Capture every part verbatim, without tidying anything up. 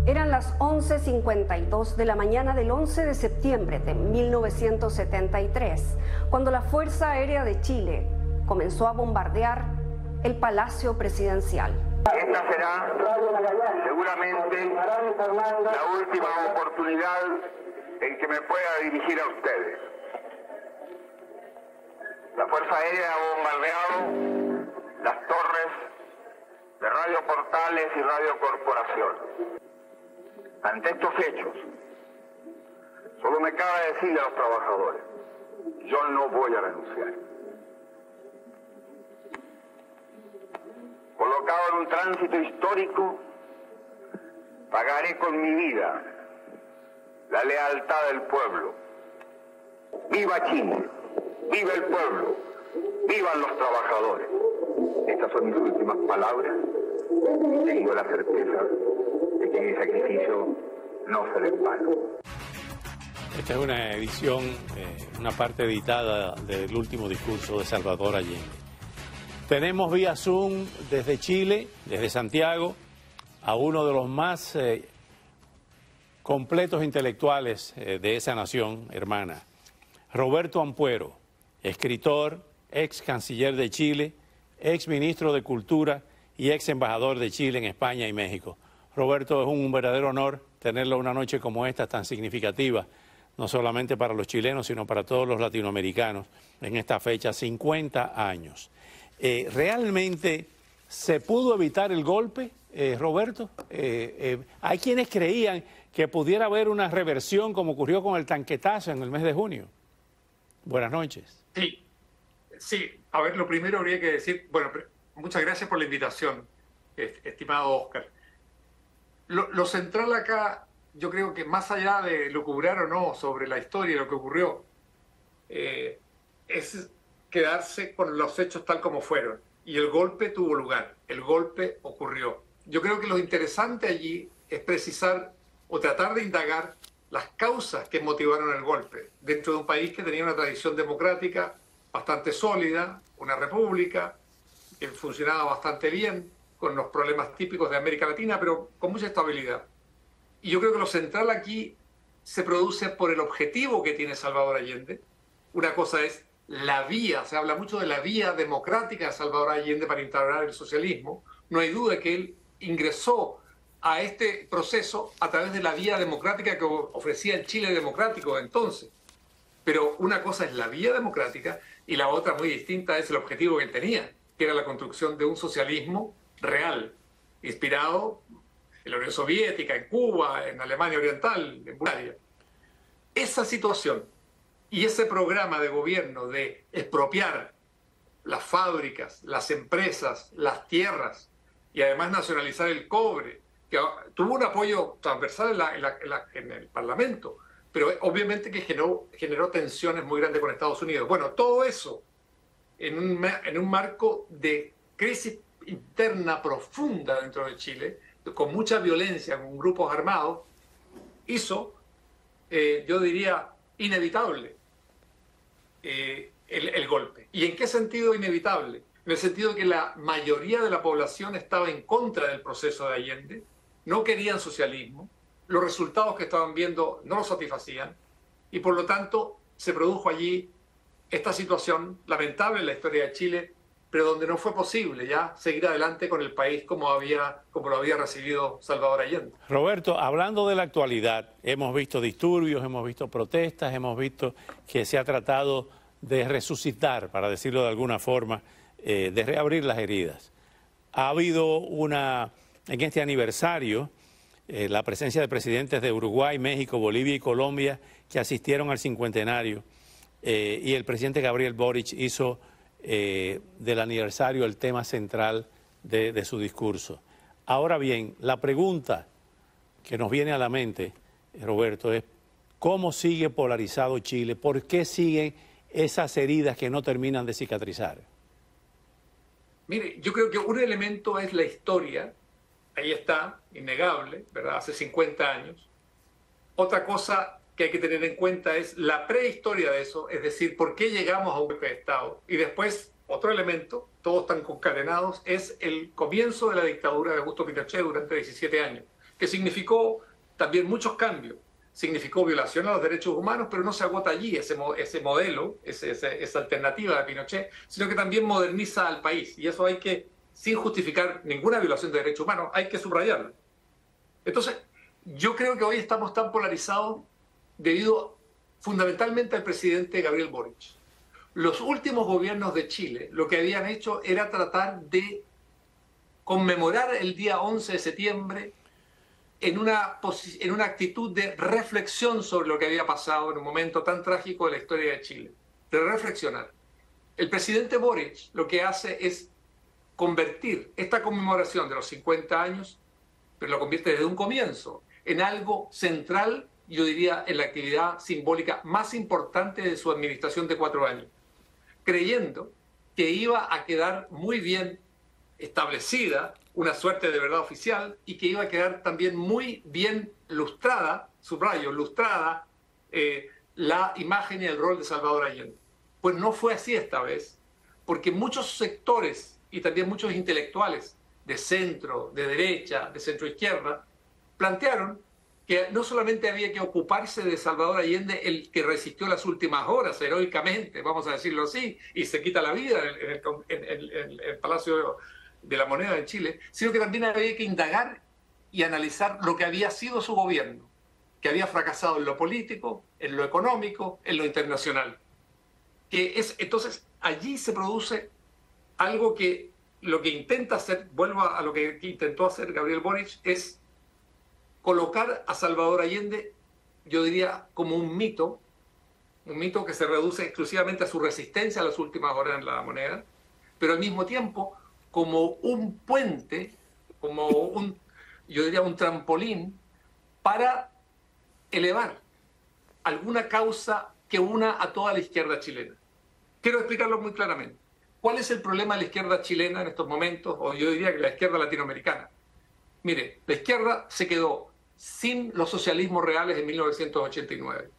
Eran las once cincuenta y dos de la mañana del once de septiembre de mil novecientos setenta y tres, cuando la Fuerza Aérea de Chile comenzó a bombardear el Palacio Presidencial. Esta será seguramente la última oportunidad en que me pueda dirigir a ustedes. La Fuerza Aérea ha bombardeado las torres de Radio Portales y Radio Corporación. Ante estos hechos, solo me cabe decirle a los trabajadores, yo no voy a renunciar. Colocado en un tránsito histórico, pagaré con mi vida la lealtad del pueblo. ¡Viva Chile! ¡Viva el pueblo! ¡Vivan los trabajadores! Estas son mis últimas palabras. Tengo la certeza de que mi sacrificio no será en vano. Esta es una edición, eh, una parte editada del último discurso de Salvador Allende. Tenemos vía Zoom desde Chile, desde Santiago, a uno de los más eh, completos intelectuales eh, de esa nación hermana, Roberto Ampuero, escritor, ex canciller de Chile, ex ministro de Cultura y ex embajador de Chile en España y México. Roberto, es un verdadero honor tenerlo una noche como esta tan significativa, no solamente para los chilenos, sino para todos los latinoamericanos en esta fecha, cincuenta años. Eh, ¿Realmente se pudo evitar el golpe, eh, Roberto? Eh, eh, hay quienes creían que pudiera haber una reversión como ocurrió con el tanquetazo en el mes de junio. Buenas noches. Sí, sí. A ver, lo primero habría que decir, bueno, muchas gracias por la invitación, estimado Oscar. Lo, lo central acá, yo creo que más allá de lucubrar o no sobre la historia y lo que ocurrió, eh, es quedarse con los hechos tal como fueron. Y el golpe tuvo lugar, el golpe ocurrió. Yo creo que lo interesante allí es precisar o tratar de indagar las causas que motivaron el golpe dentro de un país que tenía una tradición democrática bastante sólida, una república que funcionaba bastante bien, con los problemas típicos de América Latina, pero con mucha estabilidad. Y yo creo que lo central aquí se produce por el objetivo que tiene Salvador Allende. Una cosa es la vía, se habla mucho de la vía democrática de Salvador Allende para instaurar el socialismo. No hay duda que él ingresó a este proceso a través de la vía democrática que ofrecía el Chile democrático de entonces. Pero una cosa es la vía democrática y la otra muy distinta es el objetivo que él tenía, que era la construcción de un socialismo real, inspirado en la Unión Soviética, en Cuba, en Alemania Oriental, en Bulgaria. Esa situación y ese programa de gobierno de expropiar las fábricas, las empresas, las tierras y además nacionalizar el cobre, que tuvo un apoyo transversal en, la, en, la, en, la, en el Parlamento, pero obviamente que generó, generó tensiones muy grandes con Estados Unidos. Bueno, todo eso en un, en un marco de crisis interna profunda dentro de Chile, con mucha violencia, con grupos armados, hizo, eh, yo diría, inevitable eh, el, el golpe. ¿Y en qué sentido inevitable? En el sentido de que la mayoría de la población estaba en contra del proceso de Allende, no querían socialismo, los resultados que estaban viendo no los satisfacían, y por lo tanto se produjo allí esta situación lamentable en la historia de Chile, pero donde no fue posible ya seguir adelante con el país como, había, como lo había recibido Salvador Allende. Roberto, hablando de la actualidad, hemos visto disturbios, hemos visto protestas, hemos visto que se ha tratado de resucitar, para decirlo de alguna forma, eh, de reabrir las heridas. Ha habido una, en este aniversario, eh, la presencia de presidentes de Uruguay, México, Bolivia y Colombia que asistieron al cincuentenario, eh, y el presidente Gabriel Boric hizo Eh, del aniversario el tema central de, de su discurso. Ahora bien, la pregunta que nos viene a la mente, Roberto, es ¿cómo sigue polarizado Chile? ¿Por qué siguen esas heridas que no terminan de cicatrizar? Mire, yo creo que un elemento es la historia, ahí está, innegable, ¿verdad? Hace cincuenta años. Otra cosa que hay que tener en cuenta es la prehistoria de eso, es decir, por qué llegamos a un golpe de Estado. Y después, otro elemento, todos están concatenados, es el comienzo de la dictadura de Augusto Pinochet durante diecisiete años. que significó también muchos cambios. Significó violación a los derechos humanos, pero no se agota allí ese, ese modelo, ese, ese, esa alternativa de Pinochet, sino que también moderniza al país. Y eso hay que, sin justificar ninguna violación de derechos humanos, hay que subrayarlo. Entonces, yo creo que hoy estamos tan polarizados debido fundamentalmente al presidente Gabriel Boric. Los últimos gobiernos de Chile lo que habían hecho era tratar de conmemorar el día once de septiembre en una, en una actitud de reflexión sobre lo que había pasado en un momento tan trágico de la historia de Chile, de reflexionar. El presidente Boric lo que hace es convertir esta conmemoración de los cincuenta años, pero lo convierte desde un comienzo, en algo central, yo diría, en la actividad simbólica más importante de su administración de cuatro años, creyendo que iba a quedar muy bien establecida una suerte de verdad oficial y que iba a quedar también muy bien lustrada, subrayo, lustrada, eh, la imagen y el rol de Salvador Allende. Pues no fue así esta vez, porque muchos sectores y también muchos intelectuales de centro, de derecha, de centro-izquierda, plantearon que no solamente había que ocuparse de Salvador Allende, el que resistió las últimas horas heroicamente, vamos a decirlo así, y se quita la vida en el, en el, en el Palacio de la Moneda en Chile, sino que también había que indagar y analizar lo que había sido su gobierno, que había fracasado en lo político, en lo económico, en lo internacional. Que es, entonces, allí se produce algo que lo que intenta hacer, vuelvo a lo que intentó hacer Gabriel Boric, es colocar a Salvador Allende, yo diría, como un mito, un mito que se reduce exclusivamente a su resistencia a las últimas horas en la Moneda, pero al mismo tiempo como un puente, como un, yo diría, un trampolín para elevar alguna causa que una a toda la izquierda chilena. Quiero explicarlo muy claramente. ¿Cuál es el problema de la izquierda chilena en estos momentos, o yo diría que la izquierda latinoamericana? Mire, la izquierda se quedó sin los socialismos reales en mil novecientos ochenta y nueve.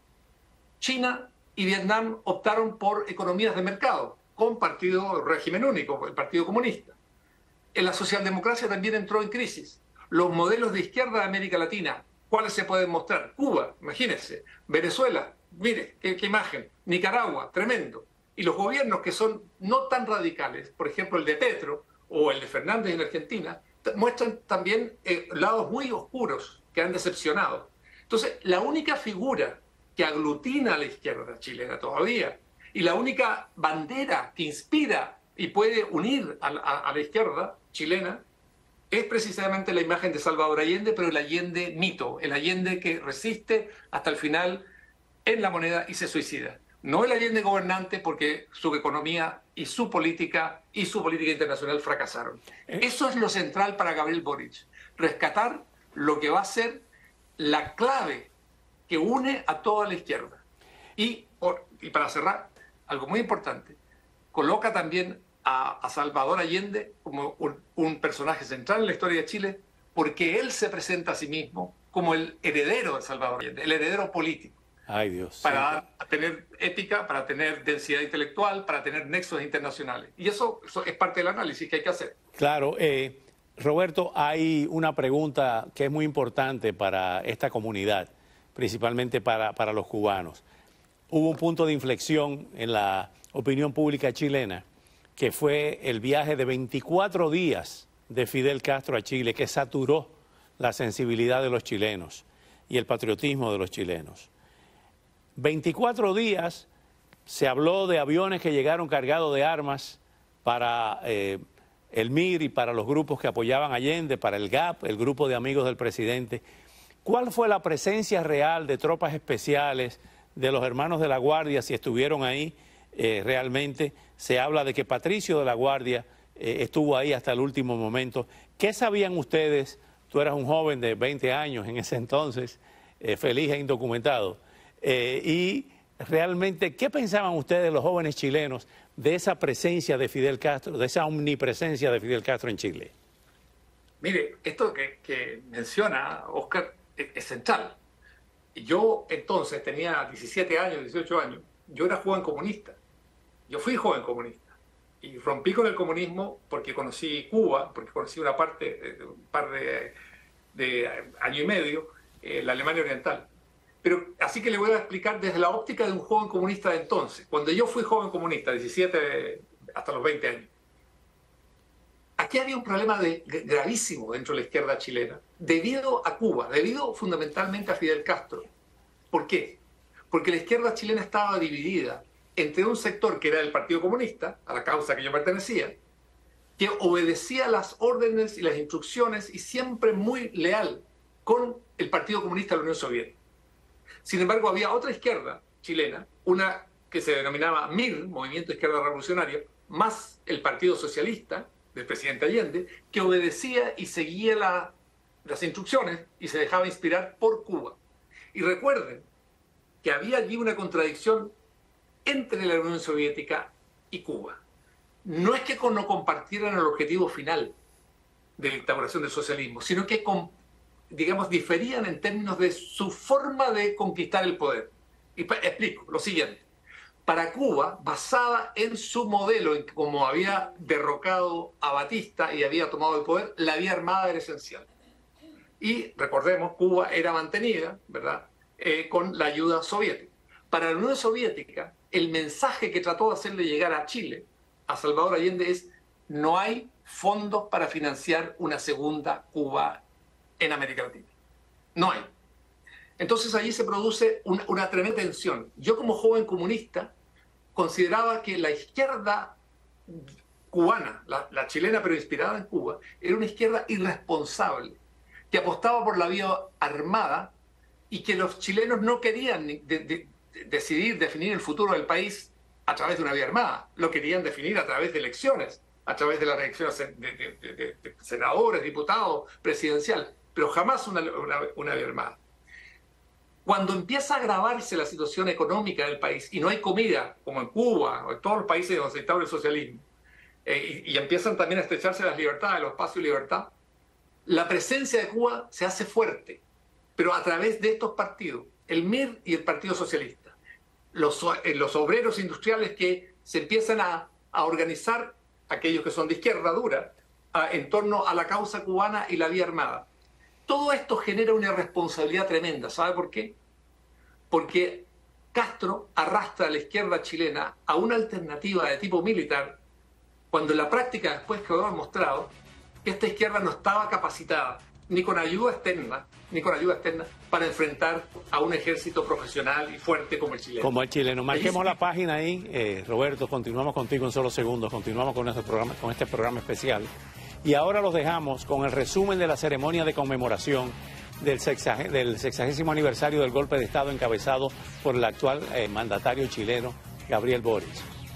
China y Vietnam optaron por economías de mercado, con partido régimen único, el Partido Comunista. En la socialdemocracia también entró en crisis. Los modelos de izquierda de América Latina, ¿cuáles se pueden mostrar? Cuba, imagínense. Venezuela, mire, qué, qué imagen. Nicaragua, tremendo. Y los gobiernos que son no tan radicales, por ejemplo el de Petro o el de Fernández en Argentina, muestran también eh, lados muy oscuros que han decepcionado. Entonces, la única figura que aglutina a la izquierda chilena todavía, y la única bandera que inspira y puede unir a, a, a la izquierda chilena, es precisamente la imagen de Salvador Allende, pero el Allende mito, el Allende que resiste hasta el final en la Moneda y se suicida. No el Allende gobernante, porque su economía y su política y su política internacional fracasaron. Eso es lo central para Gabriel Boric, rescatar lo que va a ser la clave que une a toda la izquierda. Y, por, y para cerrar, algo muy importante, coloca también a, a Salvador Allende como un, un personaje central en la historia de Chile, porque él se presenta a sí mismo como el heredero de Salvador Allende, el heredero político. Ay, Dios. Para sí. tener ética, para tener densidad intelectual, para tener nexos internacionales. Y eso, eso es parte del análisis que hay que hacer. Claro. Eh, Roberto, hay una pregunta que es muy importante para esta comunidad, principalmente para, para los cubanos. Hubo un punto de inflexión en la opinión pública chilena, que fue el viaje de veinticuatro días de Fidel Castro a Chile, que saturó la sensibilidad de los chilenos y el patriotismo de los chilenos. veinticuatro días se habló de aviones que llegaron cargados de armas para eh, el M I R y para los grupos que apoyaban a Allende, para el G A P, el grupo de amigos del presidente. ¿Cuál fue la presencia real de tropas especiales, de los hermanos de la Guardia, si estuvieron ahí eh, realmente? Se habla de que Patricio de la Guardia eh, estuvo ahí hasta el último momento. ¿Qué sabían ustedes? Tú eras un joven de veinte años en ese entonces, eh, feliz e indocumentado. Eh, y realmente, ¿qué pensaban ustedes, los jóvenes chilenos, de esa presencia de Fidel Castro, de esa omnipresencia de Fidel Castro en Chile? Mire, esto que, que menciona Oscar es, es central. Yo entonces tenía diecisiete años, dieciocho años, yo era joven comunista, yo fui joven comunista y rompí con el comunismo porque conocí Cuba, porque conocí una parte, un par de de año y medio, eh, la Alemania Oriental. Pero así que le voy a explicar desde la óptica de un joven comunista de entonces. Cuando yo fui joven comunista, diecisiete hasta los veinte años, aquí había un problema de, gravísimo dentro de la izquierda chilena, debido a Cuba, debido fundamentalmente a Fidel Castro. ¿Por qué? Porque la izquierda chilena estaba dividida entre un sector que era el Partido Comunista, a la causa que yo pertenecía, que obedecía las órdenes y las instrucciones y siempre muy leal con el Partido Comunista de la Unión Soviética. Sin embargo, había otra izquierda chilena, una que se denominaba M I R, Movimiento Izquierda Revolucionario, más el Partido Socialista del presidente Allende, que obedecía y seguía la, las instrucciones y se dejaba inspirar por Cuba. Y recuerden que había allí una contradicción entre la Unión Soviética y Cuba. No es que no compartieran el objetivo final de la instauración del socialismo, sino que, digamos, diferían en términos de su forma de conquistar el poder. Y explico lo siguiente. Para Cuba, basada en su modelo, en como había derrocado a Batista y había tomado el poder, la vía armada era esencial. Y recordemos, Cuba era mantenida, ¿verdad?, eh, con la ayuda soviética. Para la Unión Soviética, el mensaje que trató de hacerle llegar a Chile, a Salvador Allende, es: no hay fondos para financiar una segunda Cuba en América Latina. No hay. Entonces allí se produce una, una tremenda tensión. Yo, como joven comunista, consideraba que la izquierda cubana, la, la chilena pero inspirada en Cuba, era una izquierda irresponsable, que apostaba por la vía armada y que los chilenos no querían de, de, de decidir, definir el futuro del país a través de una vía armada, lo querían definir a través de elecciones, a través de las elecciones de, de, de, de, de senadores, diputados, presidencial, pero jamás una, una, una vía armada. Cuando empieza a agravarse la situación económica del país y no hay comida, como en Cuba o en todos los países donde se instaura el socialismo, eh, y, y empiezan también a estrecharse las libertades, los espacios de libertad, la presencia de Cuba se hace fuerte, pero a través de estos partidos, el M I R y el Partido Socialista, los, eh, los obreros industriales que se empiezan a, a organizar, aquellos que son de izquierda dura, a, en torno a la causa cubana y la vía armada. Todo esto genera una irresponsabilidad tremenda. ¿Sabe por qué? Porque Castro arrastra a la izquierda chilena a una alternativa de tipo militar, cuando en la práctica después quedó demostrado que esta izquierda no estaba capacitada, ni con ayuda externa, ni con ayuda externa, para enfrentar a un ejército profesional y fuerte como el chileno. Como el chileno. Marquemos la página ahí, eh, Roberto, continuamos contigo en solo segundos, continuamos con, nuestro programa, con este programa especial. Y ahora los dejamos con el resumen de la ceremonia de conmemoración del, sexag del sexagésimo aniversario del golpe de Estado encabezado por el actual eh, mandatario chileno, Gabriel Boric.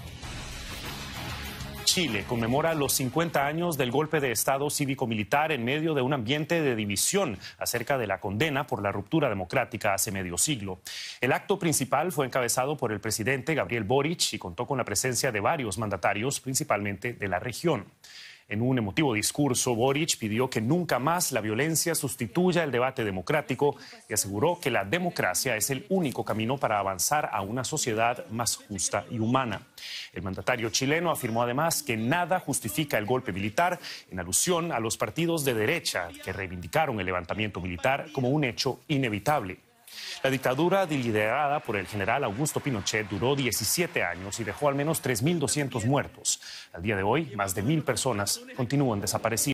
Chile conmemora los cincuenta años del golpe de Estado cívico-militar en medio de un ambiente de división acerca de la condena por la ruptura democrática hace medio siglo. El acto principal fue encabezado por el presidente Gabriel Boric y contó con la presencia de varios mandatarios, principalmente de la región. En un emotivo discurso, Boric pidió que nunca más la violencia sustituya el debate democrático y aseguró que la democracia es el único camino para avanzar a una sociedad más justa y humana. El mandatario chileno afirmó además que nada justifica el golpe militar, en alusión a los partidos de derecha que reivindicaron el levantamiento militar como un hecho inevitable. La dictadura liderada por el general Augusto Pinochet duró diecisiete años y dejó al menos tres mil doscientos muertos. Al día de hoy, más de mil personas continúan desaparecidas.